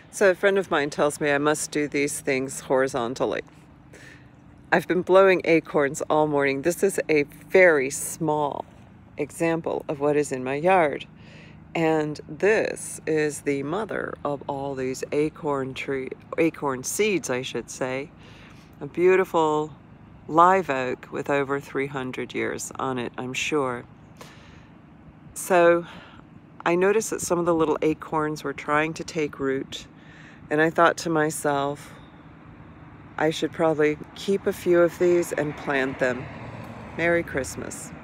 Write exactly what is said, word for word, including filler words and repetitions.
So a friend of mine tells me I must do these things horizontally. I've been blowing acorns all morning. This is a very small example of what is in my yard. And this is the mother of all these acorn tree, acorn seeds, I should say. A beautiful live oak with over three hundred years on it, I'm sure. So I noticed that some of the little acorns were trying to take root, and I thought to myself, I should probably keep a few of these and plant them. Merry Christmas.